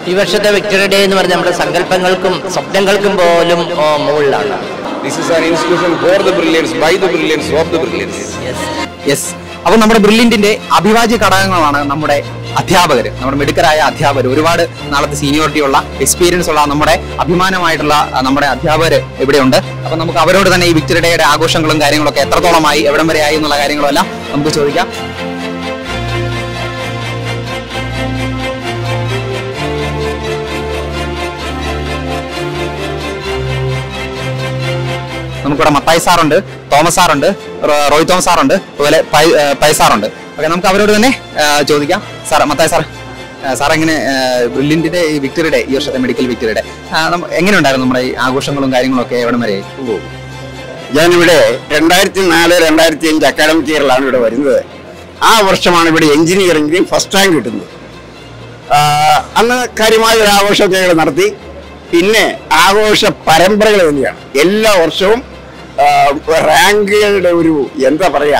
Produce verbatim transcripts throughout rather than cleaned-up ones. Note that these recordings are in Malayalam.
ഈ വർഷത്തെ വിക്ടറി ഡേ എന്ന് പറഞ്ഞാൽ നമ്മുടെ സങ്കല്പങ്ങൾക്കും സ്വപ്നങ്ങൾക്കും പോലും മുകളിലാണ്. This is an institution for the brilliance, by the brilliance, of the brilliance. Yes. Yes. അപ്പോൾ നമ്മുടെ ബ്രില്യന്റിന്റെ അഭിവാജ്യ ഘടകങ്ങളാണ് നമ്മുടെ അധ്യാപകർ, നമ്മുടെ മിടുക്കരായ അധ്യാപകർ, ഒരുപാട് നാളത്തെ സീനിയോറിറ്റി ഉള്ള എക്സ്പീരിയൻസ് ഉള്ള നമ്മുടെ അഭിമാനമായിട്ടുള്ള നമ്മുടെ അധ്യാപകർ ഇവിടെയുണ്ട്. അപ്പോൾ നമുക്ക് അവരോട് തന്നെ ഈ വിക്ടറി ഡേയുടെ ആഘോഷങ്ങളും കാര്യങ്ങളൊക്കെ എത്രത്തോളമായി, എവിടം വരെ ആയി എന്നുള്ള കാര്യങ്ങളെല്ലാം നമുക്ക് ചോദിക്കാം. നമുക്കിവിടെ മത്തായി സാറുണ്ട്, തോമസ് സാറുണ്ട്, റോയ് തോമസ് സാറുണ്ട്, അതുപോലെ പൈ സാറുണ്ട്. ഓക്കെ, നമുക്ക് അവരോട് തന്നെ ചോദിക്കാം. സാർ, മത്തായി സാർ, സാർ എങ്ങനെ ബ്രില്യന്റിന്റെ ഈ വിക്ടറി ഡേ, ഈ വർഷത്തെ മെഡിക്കൽ വിക്ടറി ഡേ എങ്ങനെയുണ്ടായിരുന്നു? നമ്മുടെ ഈ ആഘോഷങ്ങളും കാര്യങ്ങളും ഒക്കെ എവിടെ വരെ? ഞാനിവിടെ രണ്ടായിരത്തി നാല് രണ്ടായിരത്തി അഞ്ച് അക്കാഡമിക് ഇയറിലാണ് ഇവിടെ വരുന്നത്. ആ വർഷമാണ് ഇവിടെ എഞ്ചിനീയറിംഗിൽ ഫസ്റ്റ് റാങ്ക് കിട്ടുന്നത്. അന്ന് കാര്യമായ ഒരു ആഘോഷമൊക്കെ ഞങ്ങൾ നടത്തി. പിന്നെ ആഘോഷ പരമ്പരകൾ തന്നെയാണ്. എല്ലാ വർഷവും റാങ്കുകളുടെ ഒരു എന്താ പറയാ,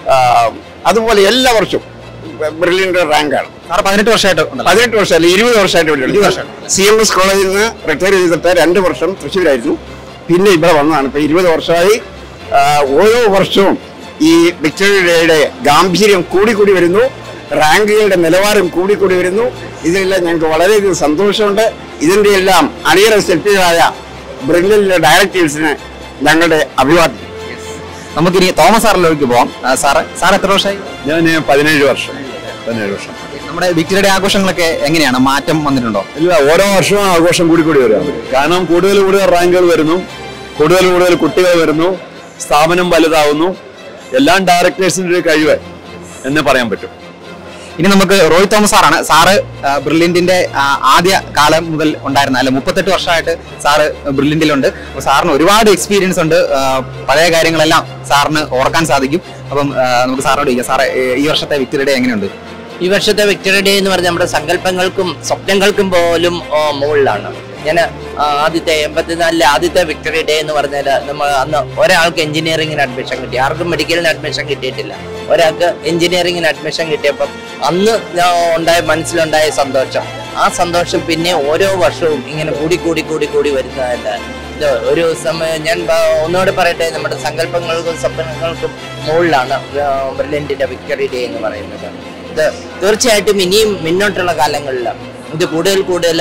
അതുപോലെ എല്ലാ വർഷവും ബ്രില്യന്റ് റാങ്കാണ്. പതിനെട്ട് വർഷമായിട്ട് പതിനെട്ട് വർഷമല്ല ഇരുപത് വർഷമായിട്ട് സി എം എസ് കോളേജിൽ നിന്ന് റിട്ടയർ ചെയ്തിട്ട് രണ്ട് വർഷം തൃശ്ശൂരായിരുന്നു. പിന്നെ ഇവിടെ വന്നതാണ്. ഇപ്പൊ ഇരുപത് വർഷമായി. ഓരോ വർഷവും ഈ വിക്ടറി ഡേയുടെ ഗാംഭീര്യം കൂടിക്കൂടി വരുന്നു, റാങ്കുകളുടെ നിലവാരം കൂടിക്കൂടി വരുന്നു. ഇതിനെല്ലാം ഞങ്ങൾക്ക് വളരെയധികം സന്തോഷമുണ്ട്. ഇതിന്റെ എല്ലാം അണിയറ ശില്പികളായ ബ്രില്യന്റിലെ ഡയറക്ടേഴ്സിന് ഞങ്ങളുടെ അഭിവാദ്യം. നമുക്കിനി തോമസ് സാറിലേക്ക് പോവാം. സാറ് സാർ എത്ര വർഷമായി? ഞാൻ പതിനേഴ് വർഷം പതിനേഴ് വർഷം നമ്മുടെ വിക്ടറി ഡേ ആഘോഷങ്ങളൊക്കെ എങ്ങനെയാണ്? മാറ്റം വന്നിട്ടുണ്ടോ? ഇല്ല, ഓരോ വർഷവും ആഘോഷം കൂടി കൂടി വരിക. കാരണം കൂടുതൽ കൂടുതൽ റാങ്കുകൾ വരുന്നു, കൂടുതൽ കൂടുതൽ കുട്ടികൾ വരുന്നു, സ്ഥാപനം വലുതാവുന്നു. എല്ലാം ഡയറക്ടേഴ്സിന്റെ ഒരു കഴിവ് എന്ന് പറയാൻ പറ്റും. ഇനി നമുക്ക് റോയ് തോമസ് സാറാണ്. സാറ് ബ്രില്യന്റിന്റെ ആദ്യ കാലം മുതൽ ഉണ്ടായിരുന്ന, അല്ലെ മുപ്പത്തെട്ട് വർഷമായിട്ട് സാറ് ബ്രില്യന്റിലുണ്ട്. അപ്പോൾ സാറിന് ഒരുപാട് എക്സ്പീരിയൻസ് ഉണ്ട്. പഴയ കാര്യങ്ങളെല്ലാം സാറിന് ഓർക്കാൻ സാധിക്കും. അപ്പം നമുക്ക് സാറിനോട് ചോദിക്കാം, സാറ് ഈ വർഷത്തെ വിക്ടറി ഡേ എങ്ങനെയുണ്ട്? ഈ വർഷത്തെ വിക്ടറി ഡേ എന്ന് പറഞ്ഞാൽ നമ്മുടെ സങ്കല്പങ്ങൾക്കും സ്വപ്നങ്ങൾക്കും പോലും മുകളിലാണ്. ഞാൻ ആദ്യത്തെ എൺപത്തിനാലിലെ ആദ്യത്തെ വിക്ടറി ഡേ എന്ന് പറഞ്ഞാൽ നമ്മൾ അന്ന് ഒരാൾക്ക് എഞ്ചിനീയറിംഗിന് അഡ്മിഷൻ കിട്ടി, ആർക്കും മെഡിക്കലിന് അഡ്മിഷൻ കിട്ടിയിട്ടില്ല. ഒരാൾക്ക് എഞ്ചിനീയറിംഗിന് അഡ്മിഷൻ കിട്ടിയപ്പം അന്ന് ഉണ്ടായ മനസ്സിലുണ്ടായ സന്തോഷം, ആ സന്തോഷം പിന്നെ ഓരോ വർഷവും ഇങ്ങനെ കൂടി കൂടി കൂടി കൂടി വരുന്നതല്ല. ഇത് ഒരു സമയം ഞാൻ ഒന്നുകൂടെ പറയട്ടെ, നമ്മുടെ സങ്കല്പങ്ങൾക്കും സ്വപ്നങ്ങൾക്കും മുകളിലാണ് ബ്രില്യന്റിന്റെ വിക്ടറി ഡേ എന്ന് പറയുന്നത്. ഇത് തീർച്ചയായിട്ടും ഇനിയും മുന്നോട്ടുള്ള കാലങ്ങളിൽ ഇത് കൂടുതൽ കൂടുതൽ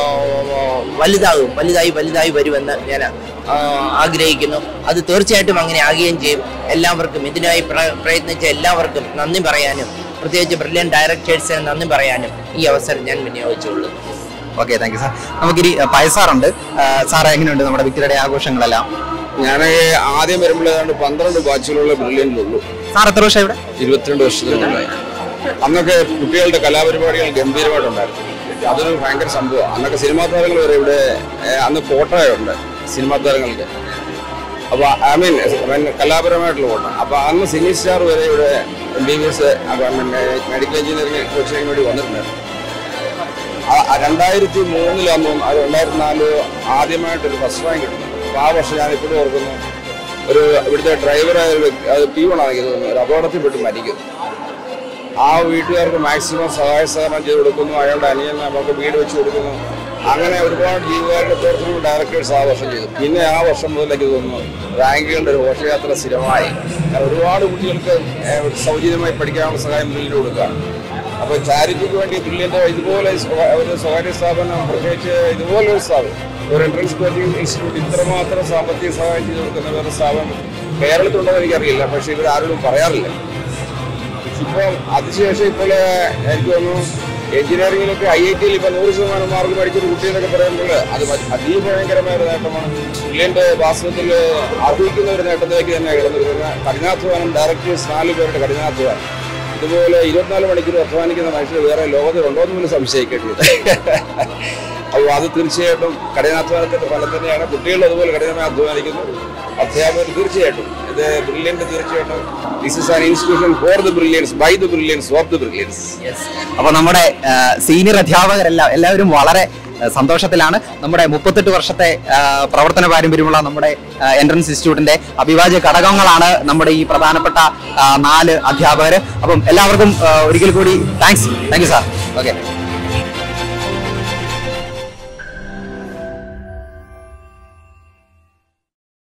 വലുതാകും, വലുതായി വലുതായി വരുമെന്ന് ഞാൻ ആഗ്രഹിക്കുന്നു. അത് തീർച്ചയായിട്ടും അങ്ങനെ ആകുകയും ചെയ്യും. എല്ലാവർക്കും ഇതിനായി പ്രയത്നിച്ച എല്ലാവർക്കും നന്ദി പറയാനും, പ്രത്യേകിച്ച് ബ്രില്യന്റ് ഡയറക്ടേഴ്സിന് നന്ദി പറയാനും ഈ അവസരം ഞാൻ വിനിയോഗിച്ചുള്ളൂ. Okay, thank you sir. നമുക്കിനി പയസാറുണ്ട്. സാർ എങ്ങനെയുണ്ട് നമ്മുടെ വിക്ടറി ഡേ ആഘോഷങ്ങളെല്ലാം? ഞാൻ ആദ്യം വരുമ്പോൾ ഏതാണ്ട് പന്ത്രണ്ട് ബാച്ചുകളുള്ള ബ്രില്യന്റിലുള്ളൂ. സാർ എത്ര വർഷം ഇവിടെ? ഇരുപത്തിരണ്ട് വർഷത്തിലുണ്ടായി. അന്നൊക്കെ കുട്ടികളുടെ കലാപരിപാടികൾ ഗംഭീരമായിട്ടുണ്ടായിരുന്നു. അതൊരു ഭയങ്കര സംഭവമാണ്. അന്നൊക്കെ സിനിമാ താരങ്ങൾ വരെ ഇവിടെ, അന്ന് കോട്ടയുണ്ട് സിനിമാ താരങ്ങൾക്ക്. അപ്പൊ ഐ മീൻ കലാപരമായിട്ടുള്ള കോട്ട. അപ്പൊ അന്ന് സിനി സ്റ്റാർ വരെ ഇവിടെ M B B S medical engineering കോച്ചിങ്ങിന് വേണ്ടി വന്നിട്ടുണ്ടായിരുന്നു. രണ്ടായിരത്തി മൂന്നിലാകുമ്പോൾ അത് രണ്ടായിരത്തി നാല് ആദ്യമായിട്ടൊരു ഫസ്റ്റ് റാങ്ക് കിട്ടുന്നു. അപ്പൊ ആ വർഷം ഞാൻ ഇപ്പോഴും ഓർക്കുന്നു, ഒരു ഇവിടുത്തെ ഡ്രൈവറായ ഒരു അത് പീവണാണെങ്കിൽ തോന്നുന്നു, ഒരു അപകടത്തിൽപ്പെട്ട് മരിക്കുന്നു. ആ വീട്ടുകാർക്ക് മാക്സിമം സഹായ സഹകരണം ചെയ്ത് കൊടുക്കുന്നു. അയാളുടെ അനിയൻ നമുക്ക് വീട് വെച്ച് കൊടുക്കുന്നു. അങ്ങനെ ഒരുപാട് ജീവകാരുടെ പ്രവർത്തനങ്ങൾ ഡയറക്ടേഴ്സ് ആ വർഷം ചെയ്തു. പിന്നെ ആ വർഷം മുതലേക്ക് തോന്നുന്നു റാങ്കുകളുടെ ഒരു ഘോഷയാത്ര സ്ഥിരമായി. ഒരുപാട് കുട്ടികൾക്ക് സൗജന്യമായി പഠിക്കാനുള്ള സഹായം ബ്രില്യന്റ് കൊടുക്കുക. അപ്പോൾ ചാരിറ്റിക്ക് വേണ്ടി ബ്രില്യന്റ് ഇതുപോലെ ഒരു സ്വകാര്യ സ്ഥാപനം, പ്രത്യേകിച്ച് ഇതുപോലൊരു സ്ഥാപനം, ഒരു എൻട്രൻസ് കോച്ചിങ് ഇൻസ്റ്റിറ്റ്യൂട്ട് ഇത്രമാത്രം സാമ്പത്തിക സഹായം ചെയ്ത് കൊടുക്കുന്ന വേറെ സ്ഥാപനം കേരളത്തിലുണ്ടെന്ന് എനിക്കറിയില്ല. പക്ഷേ ഇവർ ആരോടും പറയാറില്ല. ഇപ്പം അതിനുശേഷം ഇപ്പോൾ എനിക്ക് തോന്നുന്നു എഞ്ചിനീയറിംഗിലൊക്കെ ഐ ഐ ടിയിൽ ഇപ്പം നൂറ് ശതമാനം മാർക്ക് മേടിച്ചൊരു കുട്ടികളൊക്കെ പറയുമ്പോൾ അത് അതിഭയങ്കരമായ ഒരു നേട്ടമാണ്. ബ്രില്യന്റ് വാസ്തവത്തിൽ അർഹിക്കുന്ന ഒരു നേട്ടത്തിലേക്ക് തന്നെ കിടന്നിരിക്കുന്ന കഠിനാധ്വാനം, ഡയറക്ടേഴ്സ് നാല് പേരുടെ കഠിനാധ്വാനം. ഇതുപോലെ ഇരുപത്തിനാല് മണിക്കൂർ അധ്വാനിക്കുന്ന മനുഷ്യർ വേറെ ലോകത്തിലുണ്ടോ എന്ന് പോലും സംശയിക്കേണ്ടത്. അപ്പോൾ അത് തീർച്ചയായിട്ടും കഠിനാധ്വാനത്തിന്റെ ഫലം തന്നെയാണ്. കുട്ടികൾ അതുപോലെ കഠിനമായി അധ്വാനിക്കുന്നു. അധ്യാപകർ തീർച്ചയായിട്ടും ഇത് ബ്രില്യന്റ് തീർച്ചയായിട്ടും this is an institution for the brilliance, by the brilliance, of the brilliance. അപ്പോൾ നമ്മുടെ സീനിയർ അധ്യാപകരെല്ലാം എല്ലാവരും വളരെ സന്തോഷത്തിലാണ്. നമ്മുടെ മുപ്പത്തെട്ട് വർഷത്തെ പ്രവർത്തന പാരമ്പര്യമുള്ള നമ്മുടെ എൻട്രൻസ് ഇൻസ്റ്റിറ്റ്യൂട്ടിന്റെ അഭിവാജ്യ ഘടകങ്ങളാണ് നമ്മുടെ ഈ പ്രധാനപ്പെട്ട നാല് അധ്യാപകർ. അപ്പം എല്ലാവർക്കും ഒരിക്കൽ കൂടി thanks. Thank you sir. Okay.